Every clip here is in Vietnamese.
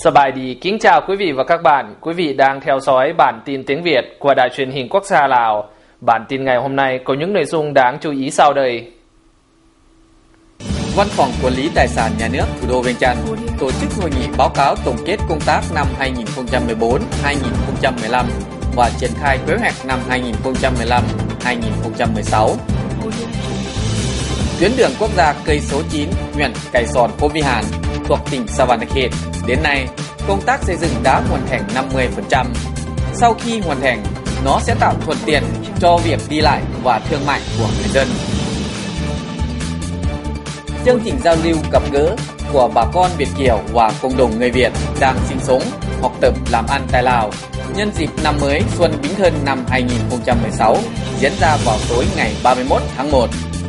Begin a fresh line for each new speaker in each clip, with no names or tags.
Sабай đi, kính chào quý vị và các bạn. Quý vị đang theo dõi bản tin tiếng Việt của Đài Truyền hình Quốc gia Lào. Bản tin ngày hôm nay có những nội dung đáng chú ý sau đây.
Văn phòng Quản lý Tài sản Nhà nước thủ đô Viêng Chăn tổ chức hội nghị báo cáo tổng kết công tác năm 2014-2015 và triển khai kế hoạch năm 2015-2016. Tuyến đường quốc gia cây số 9 huyện Cày Sòn, Phố Vi Hàn thuộc tỉnh Savanakhet đến nay công tác xây dựng đã hoàn thành 50%. Sau khi hoàn thành, nó sẽ tạo thuận tiện cho việc đi lại và thương mại của người dân. Chương trình giao lưu gặp gỡ của bà con Việt kiều và cộng đồng người Việt đang sinh sống, học tập, làm ăn tại Lào nhân dịp năm mới Xuân Bính Thân năm 2016 diễn ra vào tối ngày 31 tháng 1.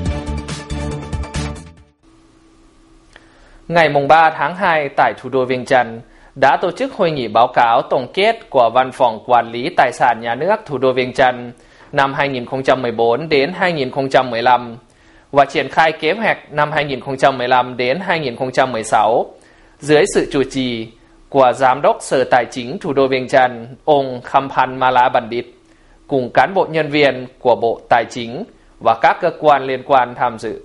Ngày 3 tháng 2 tại thủ đô Viêng Chăn đã tổ chức hội nghị báo cáo tổng kết của Văn phòng Quản lý Tài sản Nhà nước thủ đô Viêng Chăn năm 2014 đến 2015 và triển khai kế hoạch năm 2015 đến 2016 dưới sự chủ trì của Giám đốc Sở Tài chính thủ đô Viêng Chăn, ông Khampan Mala Bandit, cùng cán bộ nhân viên của Bộ Tài chính và các cơ quan liên quan tham dự.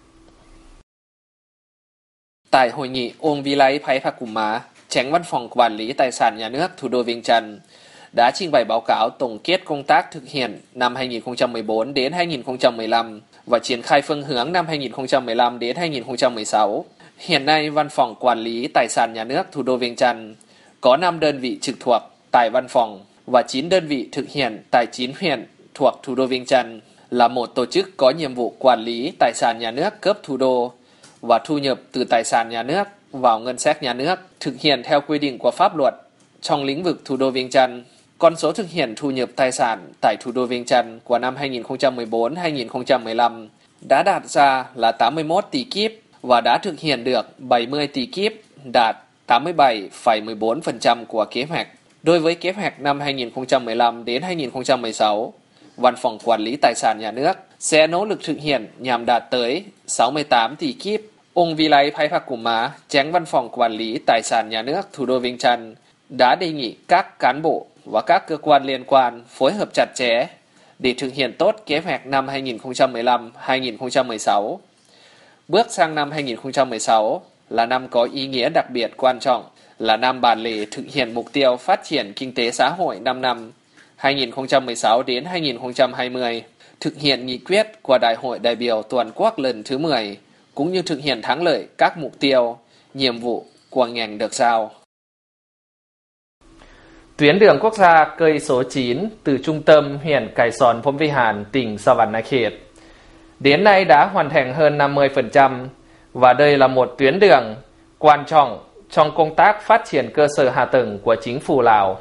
Tại hội nghị, ông Vilay Phaiphakuma, Chánh Văn phòng Quản lý Tài sản Nhà nước thủ đô Viêng Chăn, đã trình bày báo cáo tổng kết công tác thực hiện năm 2014 đến 2015 và triển khai phương hướng năm 2015 đến 2016. Hiện nay, Văn phòng Quản lý Tài sản Nhà nước thủ đô Viêng Chăn có 5 đơn vị trực thuộc tại văn phòng và 9 đơn vị thực hiện tại 9 huyện thuộc thủ đô Viêng Chăn, là một tổ chức có nhiệm vụ quản lý tài sản nhà nước cấp thủ đô và thu nhập từ tài sản nhà nước vào ngân sách nhà nước, thực hiện theo quy định của pháp luật trong lĩnh vực thủ đô Viêng Chăn. Con số thực hiện thu nhập tài sản tại thủ đô Viêng Chăn của năm 2014-2015 đã đạt ra là 81 tỷ kíp và đã thực hiện được 70 tỷ kíp, đạt 87,14% của kế hoạch. Đối với kế hoạch năm 2015 đến 2016, Văn phòng Quản lý Tài sản Nhà nước sẽ nỗ lực thực hiện nhằm đạt tới 68 tỷ kíp. Ông Vilay Phaiphakuma, Chánh Văn phòng Quản lý Tài sản Nhà nước thủ đô Viêng Chăn, đã đề nghị các cán bộ và các cơ quan liên quan phối hợp chặt chẽ để thực hiện tốt kế hoạch năm 2015-2016. Bước sang năm 2016 là năm có ý nghĩa đặc biệt quan trọng, là năm bản lề thực hiện mục tiêu phát triển kinh tế xã hội 5 năm 2016 đến 2020, thực hiện nghị quyết của Đại hội đại biểu toàn quốc lần thứ 10, cũng như thực hiện thắng lợi các mục tiêu, nhiệm vụ của ngành được giao. Tuyến đường quốc gia cây số 9 từ trung tâm huyện Cày Sòn, Phố Vi Hàn, tỉnh Savanakhet đến nay đã hoàn thành hơn 50% và đây là một tuyến đường quan trọng trong công tác phát triển cơ sở hạ tầng của chính phủ Lào.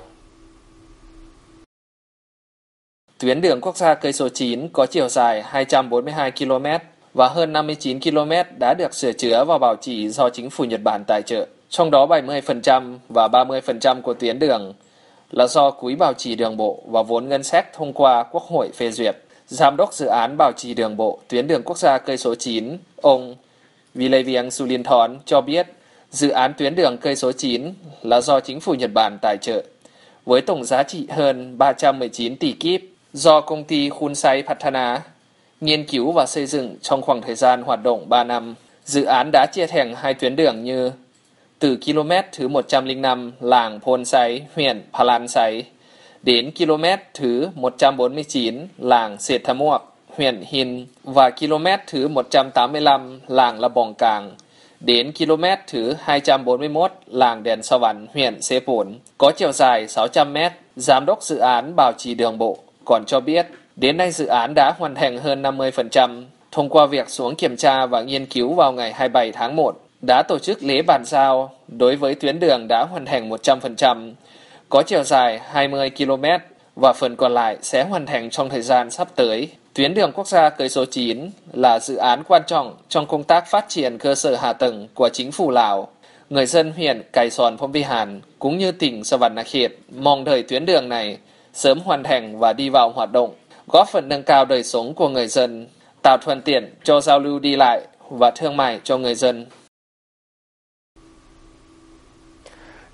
Tuyến đường quốc gia cây số 9 có chiều dài 242 km và hơn 59 km đã được sửa chữa và bảo trì do chính phủ Nhật Bản tài trợ. Trong đó 70% và 30% của tuyến đường là do Quỹ bảo trì đường bộ và vốn ngân sách thông qua Quốc hội phê duyệt. Giám đốc dự án bảo trì đường bộ tuyến đường quốc gia cây số 9, ông Vilaviang Sulinthorn cho biết dự án tuyến đường cây số 9 là do chính phủ Nhật Bản tài trợ, với tổng giá trị hơn 319 tỷ kíp do công ty Khunsai Pathana nghiên cứu và xây dựng trong khoảng thời gian hoạt động 3 năm. Dự án đã chia thành hai tuyến đường như từ km thứ 105 làng Phonsai, huyện Phalansai đến km thứ 149 làng Sethamuak, huyện Hin và km thứ 185 làng La Bong Cang đến km thứ 241 làng Đèn Sao Vắn, huyện Sepon, có chiều dài 600 m. Giám đốc dự án bảo trì đường bộ còn cho biết đến nay dự án đã hoàn thành hơn 50% thông qua việc xuống kiểm tra và nghiên cứu vào ngày 27 tháng 1. Đã tổ chức lễ bàn giao đối với tuyến đường đã hoàn thành 100%, có chiều dài 20 km và phần còn lại sẽ hoàn thành trong thời gian sắp tới. Tuyến đường quốc gia cây số 9 là dự án quan trọng trong công tác phát triển cơ sở hạ tầng của chính phủ Lào. Người dân huyện Cày Sòn, Phố Vi Hàn cũng như tỉnh Savanakhet mong đợi tuyến đường này sớm hoàn thành và đi vào hoạt động, góp phần nâng cao đời sống của người dân, tạo thuận tiện cho giao lưu đi lại và thương mại cho người dân.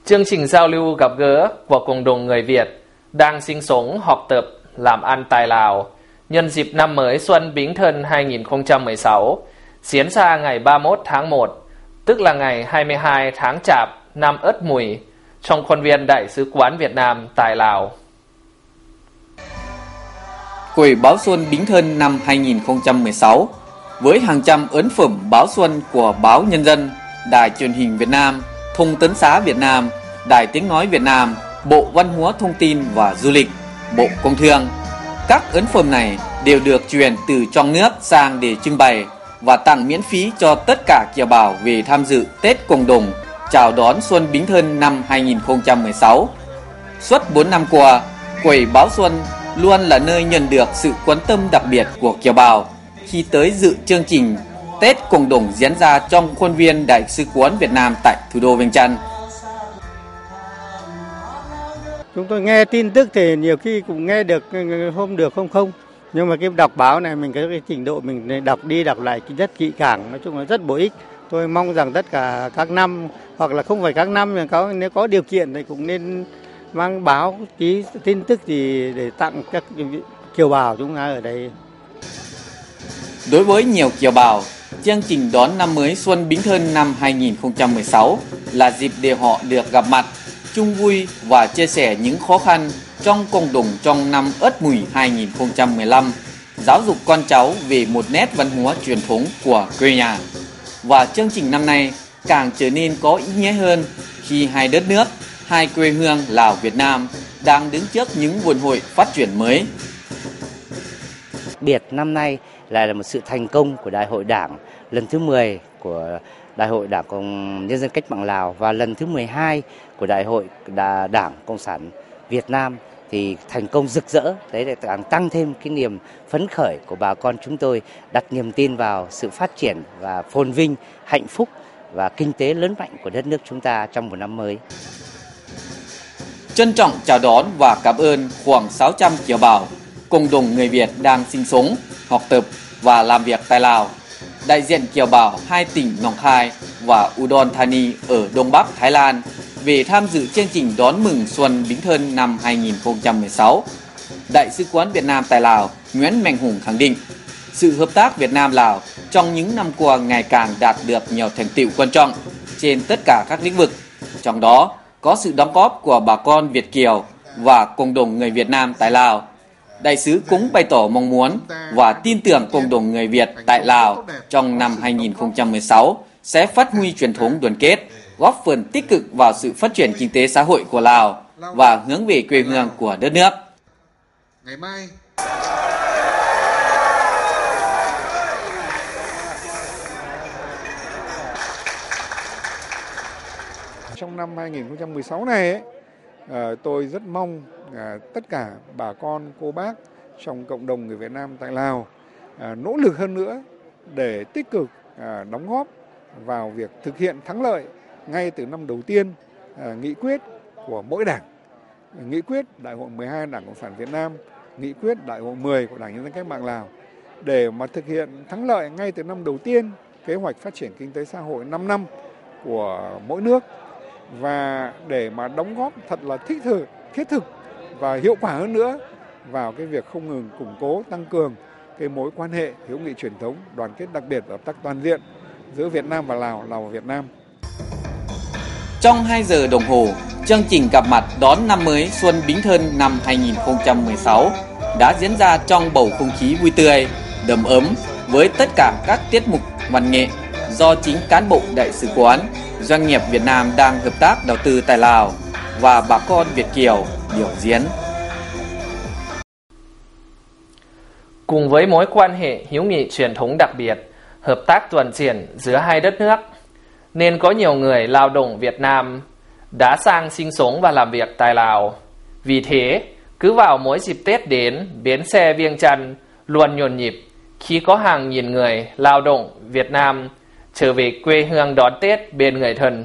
Chương trình giao lưu gặp gỡ của cộng đồng người Việt đang sinh sống, học tập, làm ăn tại Lào nhân dịp năm mới Xuân Bính Thân 2016 diễn ra ngày 31 tháng 1, tức là ngày 22 tháng Chạp năm Ất Mùi trong khuôn viên Đại sứ quán Việt Nam tại Lào.
Quầy báo Xuân Bính Thân năm 2016 với hàng trăm ấn phẩm báo xuân của báo Nhân dân, Đài Truyền hình Việt Nam, Thông tấn xã Việt Nam, Đài Tiếng nói Việt Nam, Bộ Văn hóa Thông tin và Du lịch, Bộ Công Thương. Các ấn phẩm này đều được chuyển từ trong nước sang để trưng bày và tặng miễn phí cho tất cả kiều bào về tham dự Tết cộng đồng chào đón Xuân Bính Thân năm 2016. Suốt 4 năm qua, quầy báo Xuân luôn là nơi nhận được sự quan tâm đặc biệt của kiều bào khi tới dự chương trình Tết cộng đồng diễn ra trong khuôn viên Đại sứ quán Việt Nam tại thủ đô Viêng Chăn.
Chúng tôi nghe tin tức thì nhiều khi cũng nghe được, hôm được hôm không. Nhưng mà cái đọc báo này mình có cái trình độ mình đọc đi đọc lại rất kỹ càng, nói chung là rất bổ ích. Tôi mong rằng tất cả các năm hoặc là không phải các năm, nếu có điều kiện thì cũng nên mang báo ký tin tức gì để tặng các kiều bào chúng ta ở đây.
Đối với nhiều kiều bào, chương trình đón năm mới Xuân Bính Thân năm 2016 là dịp để họ được gặp mặt, chung vui và chia sẻ những khó khăn trong cộng đồng trong năm Ất Mùi 2015, giáo dục con cháu về một nét văn hóa truyền thống của quê nhà. Và chương trình năm nay càng trở nên có ý nghĩa hơn khi hai đất nước, hai quê hương Lào Việt Nam đang đứng trước những vận hội phát triển mới.
Biệt năm nay là một sự thành công của Đại hội Đảng lần thứ 10 của Đại hội Đảng Nhân dân Cách mạng Lào và lần thứ 12 của Đại hội Đảng Cộng sản Việt Nam thì thành công rực rỡ. Đấy là càng tăng thêm cái niềm phấn khởi của bà con chúng tôi, đặt niềm tin vào sự phát triển và phồn vinh, hạnh phúc và kinh tế lớn mạnh của đất nước chúng ta trong một năm mới.
Trân trọng chào đón và cảm ơn khoảng 600 kiều bào, cộng đồng người Việt đang sinh sống, học tập và làm việc tại Lào. Đại diện kiều bào hai tỉnh Nong Khai và Udon Thani ở Đông Bắc Thái Lan về tham dự chương trình đón mừng Xuân Bính Thân năm 2016. Đại sứ quán Việt Nam tại Lào Nguyễn Mạnh Hùng khẳng định sự hợp tác Việt Nam-Lào trong những năm qua ngày càng đạt được nhiều thành tựu quan trọng trên tất cả các lĩnh vực, trong đó có sự đóng góp của bà con Việt kiều và cộng đồng người Việt Nam tại Lào. Đại sứ cũng bày tỏ mong muốn và tin tưởng cộng đồng người Việt tại Lào trong năm 2016 sẽ phát huy truyền thống đoàn kết, góp phần tích cực vào sự phát triển kinh tế xã hội của Lào và hướng về quê hương của đất nước.
Ngày mai trong năm 2016 này tôi rất mong tất cả bà con, cô bác trong cộng đồng người Việt Nam tại Lào nỗ lực hơn nữa để tích cực đóng góp vào việc thực hiện thắng lợi ngay từ năm đầu tiên nghị quyết của mỗi đảng, nghị quyết Đại hội 12 Đảng Cộng sản Việt Nam, nghị quyết Đại hội 10 của Đảng Nhân dân Cách mạng Lào để mà thực hiện thắng lợi ngay từ năm đầu tiên kế hoạch phát triển kinh tế xã hội 5 năm của mỗi nước, và để mà đóng góp thật là thiết thực và hiệu quả hơn nữa vào cái việc không ngừng củng cố, tăng cường cái mối quan hệ hữu nghị truyền thống, đoàn kết đặc biệt và hợp tác toàn diện giữa Việt Nam và Lào, Lào và Việt Nam.
Trong 2 giờ đồng hồ, chương trình gặp mặt đón năm mới Xuân Bính Thân năm 2016 đã diễn ra trong bầu không khí vui tươi, đầm ấm với tất cả các tiết mục văn nghệ do chính cán bộ đại sứ quán, doanh nghiệp Việt Nam đang hợp tác đầu tư tại Lào và bà con Việt kiều biểu diễn.
Cùng với mối quan hệ hữu nghị truyền thống đặc biệt, hợp tác toàn diện giữa hai đất nước, nên có nhiều người lao động Việt Nam đã sang sinh sống và làm việc tại Lào. Vì thế, cứ vào mỗi dịp Tết đến, bến xe Viêng Chăn luôn nhộn nhịp khi có hàng nghìn người lao động Việt Nam trở về quê hương đón Tết bên người thân.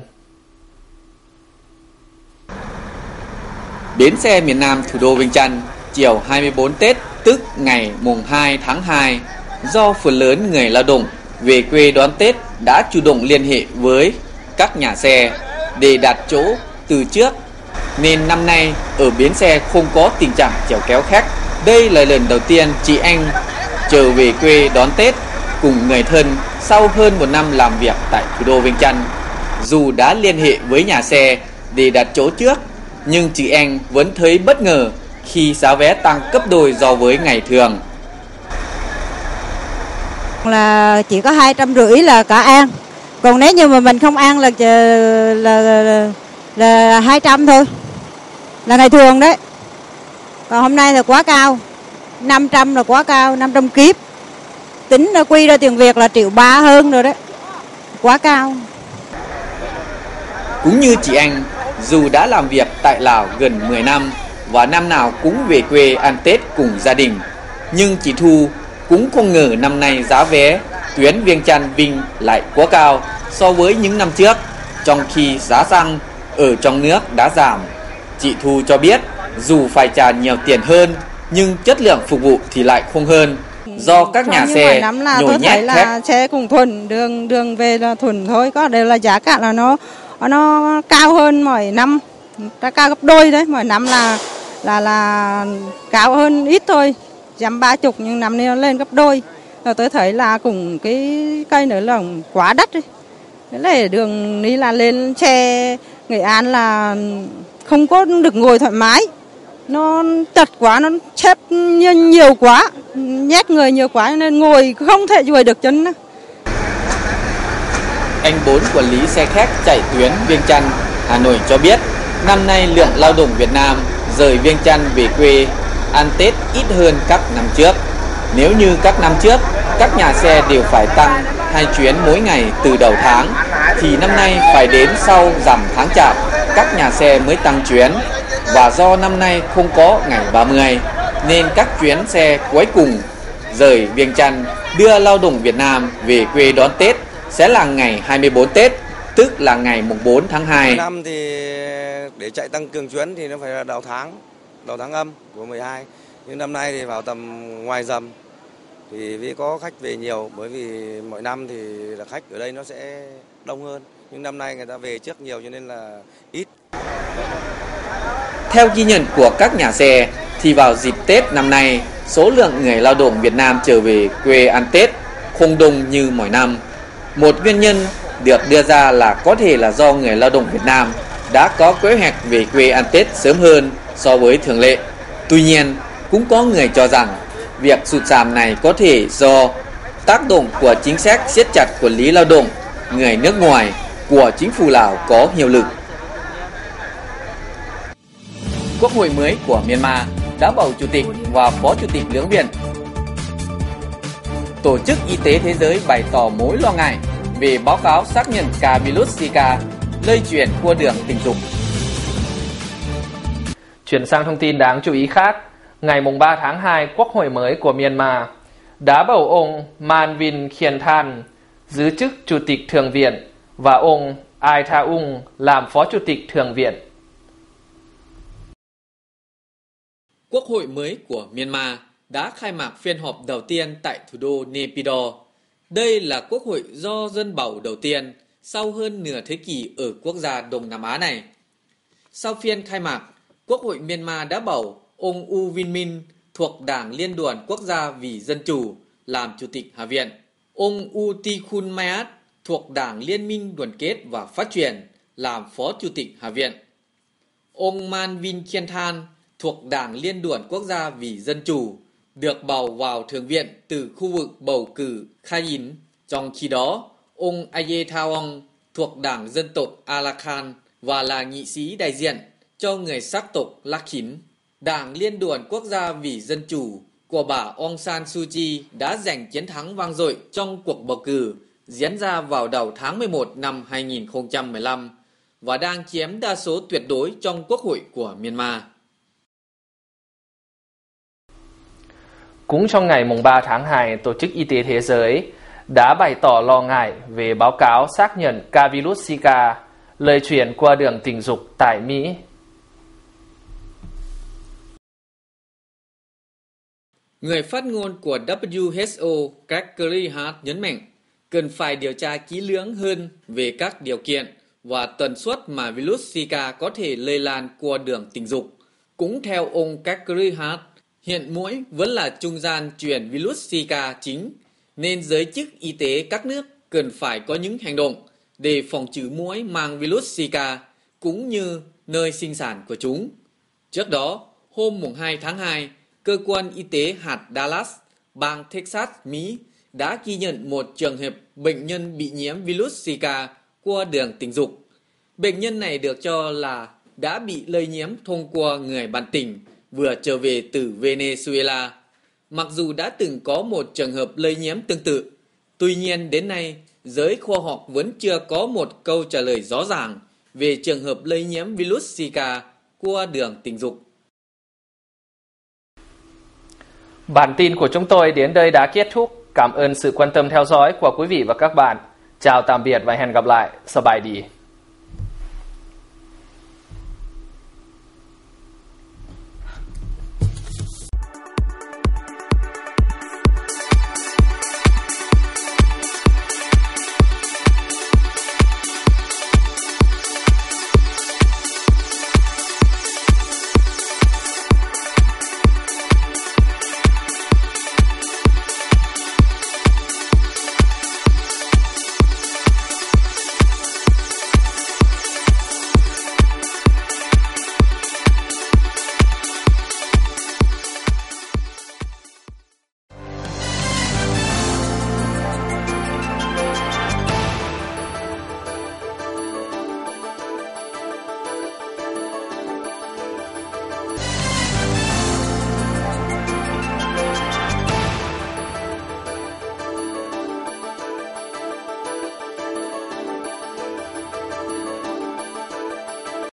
Bến xe miền Nam thủ đô Viêng Chăn chiều 24 Tết tức ngày mùng 2 tháng 2, do phần lớn người lao động về quê đón Tết đã chủ động liên hệ với các nhà xe để đặt chỗ từ trước, nên năm nay ở bến xe không có tình trạng chèo kéo khách. Đây là lần đầu tiên chị Anh trở về quê đón Tết cùng người thân sau hơn một năm làm việc tại thủ đô Viêng Chăn. Dù đã liên hệ với nhà xe để đặt chỗ trước, nhưng chị Anh vẫn thấy bất ngờ khi giá vé tăng gấp đôi so với ngày thường.
Là chỉ có 250 là cả An, còn nếu như mà mình không ăn là 200 thôi, là ngày thường đấy. Còn hôm nay là quá cao, 500 là quá cao, 500 kiếp. Tính nó quy ra tiền Việt là 1,3 triệu hơn rồi đấy, quá cao.
Cũng như chị Anh, dù đã làm việc tại Lào gần 10 năm và năm nào cũng về quê ăn Tết cùng gia đình, nhưng chị Thu cũng không ngờ năm nay giá vé tuyến Viêng Chăn Vinh lại quá cao so với những năm trước, trong khi giá xăng ở trong nước đã giảm. Chị Thu cho biết dù phải trả nhiều tiền hơn nhưng chất lượng phục vụ thì lại không hơn, do các nhà xe nhồi nhét
là xe cùng thuần, đường về là thuần thôi, có đều là giá cả là nó cao hơn mỗi năm, đã cao gấp đôi đấy. Mỗi năm là cao hơn ít thôi, 130, nhưng năm nay nó lên gấp đôi. Rồi tôi thấy là cùng cái cây nữa là quá đắt đấy. Thế là đường đi là lên xe Nghệ An là không có được ngồi thoải mái, nó chật quá, nó xếp nhiều quá, nhét người nhiều quá nên ngồi không thể duỗi được chân.
Anh Bốn, quản lý xe khách chạy tuyến Viêng Chăn, Hà Nội cho biết, năm nay lượng lao động Việt Nam rời Viêng Chăn về quê ăn Tết ít hơn các năm trước. Nếu như các năm trước, các nhà xe đều phải tăng 2 chuyến mỗi ngày từ đầu tháng, thì năm nay phải đến sau rằm tháng Chạp, các nhà xe mới tăng chuyến. Và do năm nay không có ngày 30, nên các chuyến xe cuối cùng rời Viêng Chăn đưa lao động Việt Nam về quê đón Tết sẽ là ngày 24 Tết, tức là ngày mùng 4 tháng 2.
Năm thì để chạy tăng cường chuyến thì nó phải là đầu tháng âm của 12. Nhưng năm nay thì vào tầm ngoài rằm thì vì có khách về nhiều, bởi vì mỗi năm thì là khách ở đây nó sẽ đông hơn. Nhưng năm nay người ta về trước nhiều cho nên là ít.
Theo ghi nhận của các nhà xe thì vào dịp Tết năm nay, số lượng người lao động Việt Nam trở về quê ăn Tết không đông như mọi năm. Một nguyên nhân được đưa ra là có thể là do người lao động Việt Nam đã có kế hoạch về quê ăn Tết sớm hơn so với thường lệ. Tuy nhiên, cũng có người cho rằng việc sụt giảm này có thể do tác động của chính sách siết chặt quản lý lao động người nước ngoài của chính phủ Lào có hiệu lực. Quốc hội mới của Myanmar đã bầu chủ tịch và phó chủ tịch lưỡng viện. Tổ chức Y tế Thế giới bày tỏ mối lo ngại về báo cáo xác nhận ca virus Zika lây truyền qua đường tình dục.
Chuyển sang thông tin đáng chú ý khác, ngày 3 tháng 2, Quốc hội mới của Myanmar đã bầu ông Man Vin Khiên Than giữ chức Chủ tịch Thượng viện và ông Ai Tha Ung làm Phó Chủ tịch Thượng viện.
Quốc hội mới của Myanmar đã khai mạc phiên họp đầu tiên tại thủ đô Naypyidaw. Đây là quốc hội do dân bầu đầu tiên sau hơn nửa thế kỷ ở quốc gia Đông Nam Á này. Sau phiên khai mạc, Quốc hội Myanmar đã bầu ông U Win Min thuộc Đảng Liên đoàn Quốc gia vì Dân chủ làm Chủ tịch Hạ viện, ông U Tikhun Mayat thuộc Đảng Liên minh Đoàn kết và Phát triển làm Phó Chủ tịch Hạ viện, ông Man Vin Khiên Than thuộc Đảng Liên đoàn Quốc gia vì Dân chủ được bầu vào Thượng viện từ khu vực bầu cử Khayin. Trong khi đó, ông Aye Thawong thuộc Đảng Dân tộc Alakhan và là nghị sĩ đại diện cho người sắc tộc Lakhin. Đảng Liên đoàn Quốc gia vì Dân chủ của bà Aung San Suu Kyi đã giành chiến thắng vang dội trong cuộc bầu cử diễn ra vào đầu tháng 11 năm 2015 và đang chiếm đa số tuyệt đối trong Quốc hội của Myanmar.
Cũng trong ngày 3 tháng 2, Tổ chức Y tế Thế giới đã bày tỏ lo ngại về báo cáo xác nhận ca virus Zika lây truyền qua đường tình dục tại Mỹ.
Người phát ngôn của WHO Gregory Hart nhấn mạnh cần phải điều tra kỹ lưỡng hơn về các điều kiện và tần suất mà virus Zika có thể lây lan qua đường tình dục. Cũng theo ông Kakary Hart, hiện muỗi vẫn là trung gian truyền virus Zika chính, nên giới chức y tế các nước cần phải có những hành động để phòng trừ muỗi mang virus Zika cũng như nơi sinh sản của chúng. Trước đó, hôm 2 tháng 2, cơ quan y tế hạt Dallas, bang Texas, Mỹ đã ghi nhận một trường hợp bệnh nhân bị nhiễm virus Zika qua đường tình dục. Bệnh nhân này được cho là đã bị lây nhiễm thông qua người bạn tình vừa trở về từ Venezuela. Mặc dù đã từng có một trường hợp lây nhiễm tương tự, tuy nhiên đến nay, giới khoa học vẫn chưa có một câu trả lời rõ ràng về trường hợp lây nhiễm virus Zika qua đường tình dục.
Bản tin của chúng tôi đến đây đã kết thúc. Cảm ơn sự quan tâm theo dõi của quý vị và các bạn. Chào tạm biệt và hẹn gặp lại. Sабайди.